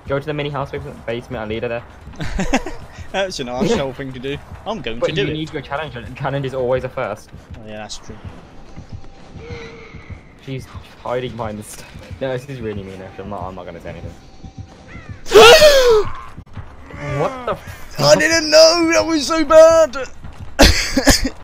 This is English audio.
Go to the mini house basement and lead her there. That's an arsehole thing to do. I'm going to do But you it. need your challenge, and challenge is always a first. Oh, yeah, that's true. She's hiding behind this. No, this is really mean. Actually, I'm not gonna say anything. What the? I didn't know that was so bad.